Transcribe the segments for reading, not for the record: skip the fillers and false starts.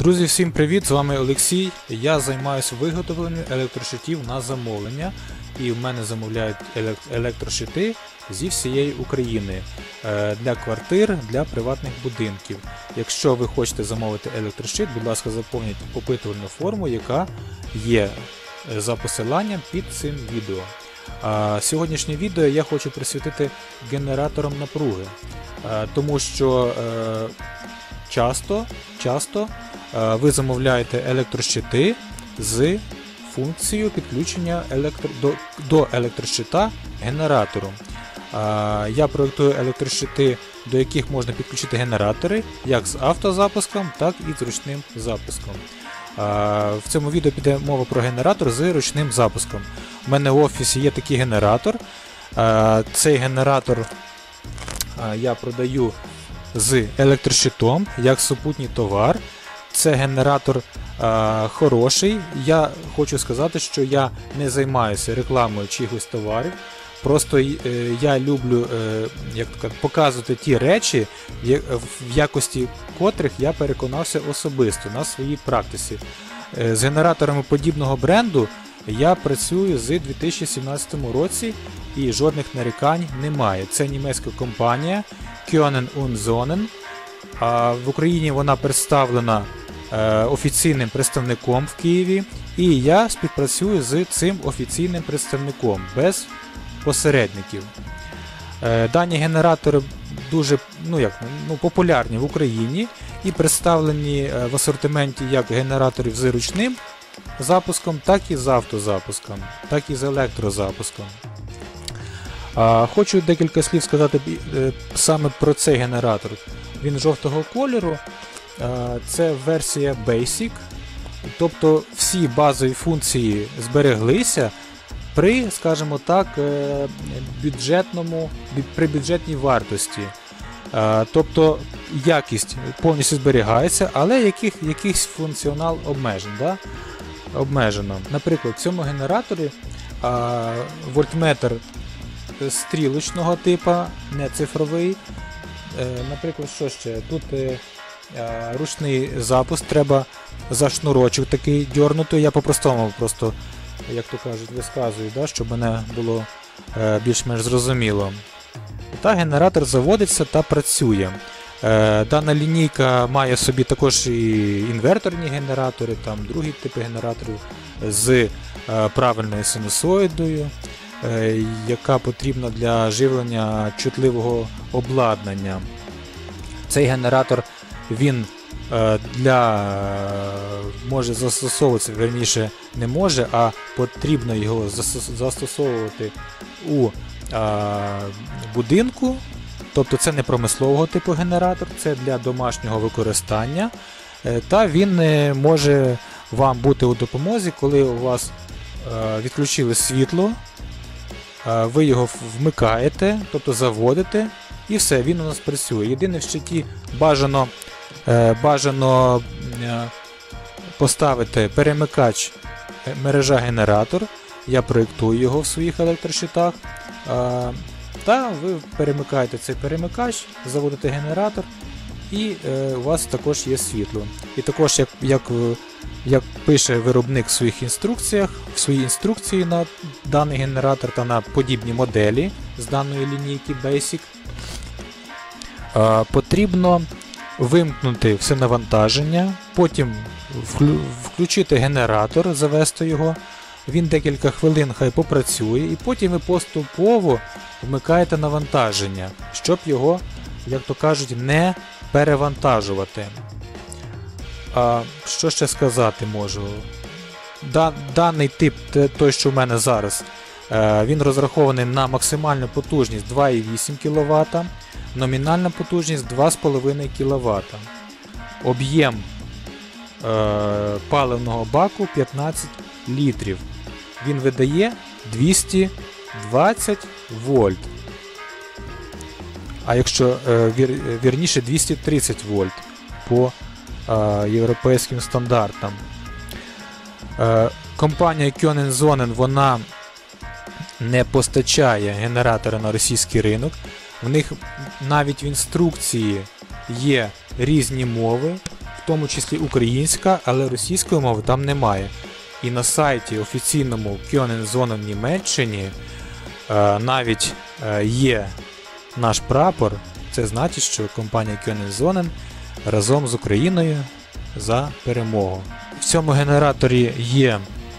Друзі, всім привіт! З вами Олексій. Я займаюся виготовленням електрошитів на замовлення. І в мене замовляють електрошити зі всієї України для квартир, для приватних будинків. Якщо ви хочете замовити електрошит, будь ласка, заповніть опитувальну форму, яка є за посиланням під цим відео. Сьогоднішнє відео я хочу присвятити генераторам напруги, тому що часто ви замовляєте електрощити з функцією підключення до електрощита генератору. Я проєктую електрощити, до яких можна підключити генератори як з автозапуском, так і з ручним запуском. В цьому відео піде мова про генератор з ручним запуском. У мене в офісі є такий генератор. Цей генератор я продаю з електрощитом як супутній товар. Це генератор хороший. Я хочу сказати, що я не займаюся рекламою чиїхось товарів. Просто я люблю показувати ті речі, в якості котрих я переконався особисто на своїй практиці. З генераторами подібного бренду я працюю з 2017 році і жодних нарікань немає. Це німецька компанія Können und Sonnen. В Україні вона представлена офіційним представником в Києві, і я співпрацюю з цим офіційним представником без посередників. Дані генератори дуже популярні в Україні і представлені в асортименті як генераторів з ручним запуском, так і з автозапуском, так і з електрозапуском. Хочу декілька слів сказати саме про цей генератор. Він жовтого кольору, це версія Basic, тобто всі базові функції збереглися при, скажімо так, при бюджетній вартості. Тобто якість повністю зберігається, але якийсь функціонал обмежено. Наприклад, в цьому генераторі вольтметр стрілочного типу, не цифровий. Наприклад, що ще? Тут ручний запуск, треба за шнурочок такий дьорнути. Я по-простому просто, як то кажуть, висказую, щоб мене було більш-менш зрозуміло. Та генератор заводиться та працює. Дана лінійка має собі також і інверторні генератори, там другі типи генераторів з правильною синусоїдою, яка потрібна для живлення чутливого обладнання. Цей генератор він може застосовуватися, верніше не може, а потрібно його застосовувати у будинку. Тобто це не промислового типу генератор, це для домашнього використання. Та він може вам бути у допомозі, коли у вас відключили світло, ви його вмикаєте, тобто заводите, і все, він у нас працює. Єдине в щиті бажано поставити перемикач мережа-генератор. Я проєктую його в своїх електрошитах. Та ви перемикаєте цей перемикач, заводите генератор, і у вас також є світло. І також, як пише виробник в своїх інструкціях, в своїй інструкції на даний генератор та на подібні моделі з даної лінійки Basic, потрібно вимкнути все навантаження, потім включити генератор, завести його, він декілька хвилин хай попрацює, і потім ви поступово вмикаєте навантаження, щоб його, як то кажуть, не перевантажувати. Що ще сказати можу? Даний тип, той, що в мене зараз, він розрахований на максимальну потужність 2,8 кВт, номінальна потужність 2,5 кВт. Об'єм паливного баку 15 літрів. Він видає 220 вольт. А якщо вірніше 230 вольт по європейським стандартам. Компанія Können Sonnen, вона не постачає генератори на російський ринок. В них навіть в інструкції є різні мови. тому числі українська, але російської мови там немає. І на сайті офіційному Können Sonnen в Німеччині навіть є наш прапор. Це значить, що компанія Können Sonnen разом з Україною за перемогу. В цьому генераторі є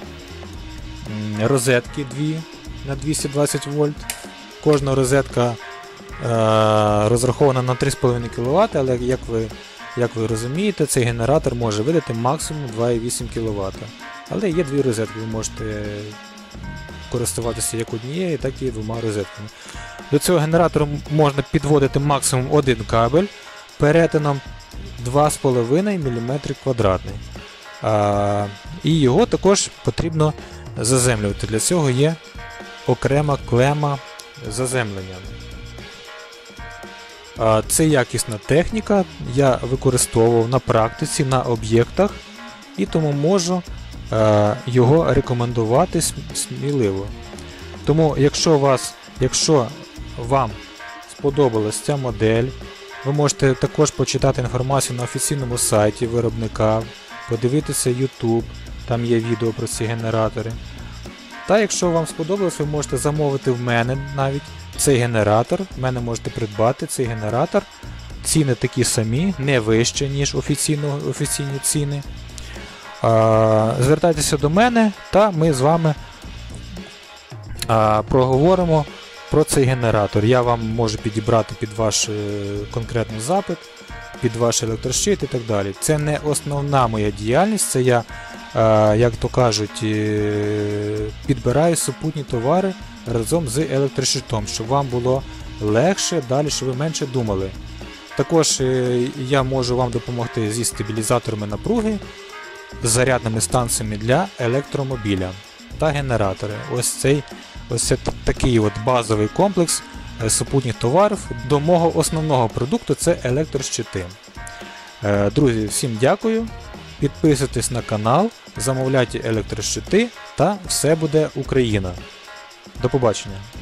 розетки 2 на 220 вольт. Кожна розетка розрахована на 3,5 кВт, але як ви розумієте, цей генератор може видати максимум 2,8 кВт. Але є дві розетки, ви можете користуватися як однією, так і двома розетками. До цього генератора можна підводити максимум один кабель перетином 2,5 мм квадратний. І його також потрібно заземлювати. Для цього є окрема клема заземлення. Це якісна техніка, я використовував на практиці, на об'єктах, і тому можу його рекомендувати сміливо. Тому якщо вам сподобалась ця модель, ви можете також почитати інформацію на офіційному сайті виробника, подивитися YouTube, там є відео про ці генератори. Та якщо вам сподобалось, ви можете замовити в мене навіть цей генератор, в мене можете придбати цей генератор. Ціни такі самі, не вищі, ніж офіційні ціни. Звертайтеся до мене, та ми з вами проговоримо про цей генератор. Я вам можу підібрати під ваш конкретний запит, під ваш електрощит і так далі. Це не основна моя діяльність, це я, як то кажуть, підбираю супутні товари разом з електрощитом, щоб вам було легше, далі, щоб ви менше думали. Також я можу вам допомогти зі стабілізаторами напруги, з зарядними станціями для електромобіля та генератори. Ось такий от базовий комплекс супутніх товарів до мого основного продукту – це електрощити. Друзі, всім дякую, підписуйтесь на канал, замовляйте електрощити та все буде Україна. До побачення!